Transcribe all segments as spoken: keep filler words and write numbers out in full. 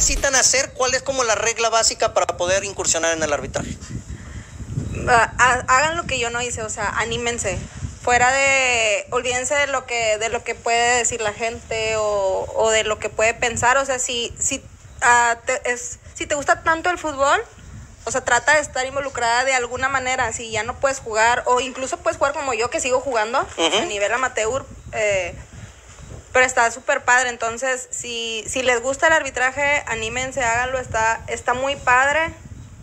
necesitan hacer? ¿Cuál es como la regla básica para poder incursionar en el arbitraje? Hagan lo que yo no hice, o sea, anímense. Fuera de, olvídense de lo que, de lo que puede decir la gente o, o de lo que puede pensar. O sea, si, si, uh, te, es, si te gusta tanto el fútbol, o sea, trata de estar involucrada de alguna manera. Si ya no puedes jugar, o incluso puedes jugar como yo, que sigo jugando uh-huh. a nivel amateur, eh, pero está súper padre. Entonces, si, si les gusta el arbitraje, anímense, háganlo, está, está muy padre.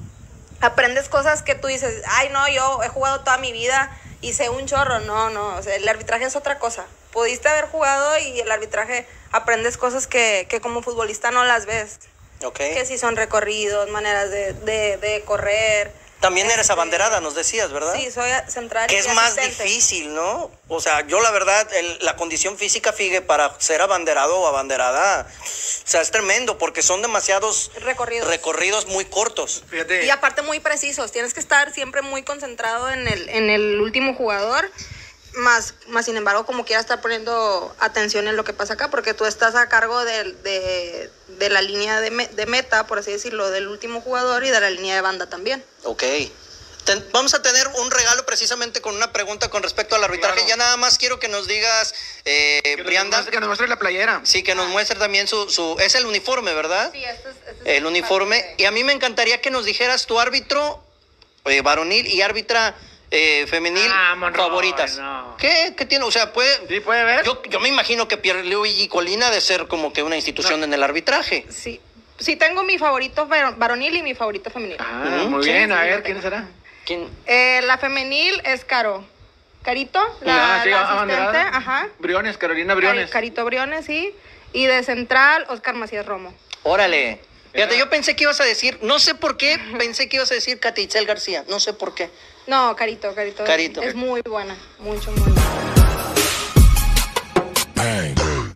Aprendes cosas que tú dices, ay, no, yo he jugado toda mi vida y sé un chorro. No, no, o sea, el arbitraje es otra cosa. Pudiste haber jugado y el arbitraje aprendes cosas que, que como futbolista no las ves. Okay. Que si son recorridos, maneras de, de, de correr. También este, eres abanderada, nos decías, ¿verdad? Sí, soy central. Que es y más asistente. difícil, ¿no? O sea, yo la verdad, el, la condición física, fíjate, para ser abanderado o abanderada, o sea, es tremendo, porque son demasiados recorridos, recorridos muy cortos. Fíjate. Y aparte muy precisos, tienes que estar siempre muy concentrado en el, en el último jugador. Más, más sin embargo, como quieras estar poniendo atención en lo que pasa acá, porque tú estás a cargo de, de, de la línea de, me, de meta, por así decirlo, del último jugador y de la línea de banda también. Ok. Ten, vamos a tener un regalo precisamente con una pregunta con respecto al arbitraje. Claro. Ya nada más quiero que nos digas, eh, que Brianda. Nos muestre, que nos muestre la playera. Sí, que nos ah. muestre también su, su... Es el uniforme, ¿verdad? Sí, este es, este es el uniforme. De... Y a mí me encantaría que nos dijeras tu árbitro eh, varonil y árbitra... Eh, femenil ah, Monroy, favoritas. No. ¿Qué? ¿Qué tiene? O sea, puede. Sí, puede ver. Yo, yo me imagino que Pierluigi Colina de ser como que una institución no. en el arbitraje. Sí. Sí, tengo mi favorito varonil y mi favorito femenil. Ah, uh-huh. muy bien. Sí, a ver, ¿quién será? ¿Quién? Eh, la femenil es Caro. Carito, la, ah, sí, la asistente. Ajá. Briones, Carolina Briones. Carito Briones, sí. Y de central, Oscar Macías Romo. Órale. Fíjate, yo pensé que ibas a decir, no sé por qué, pensé que ibas a decir Katy Itzel García, no sé por qué. No, Carito, Carito. Carito. Es muy buena, mucho, muy buena.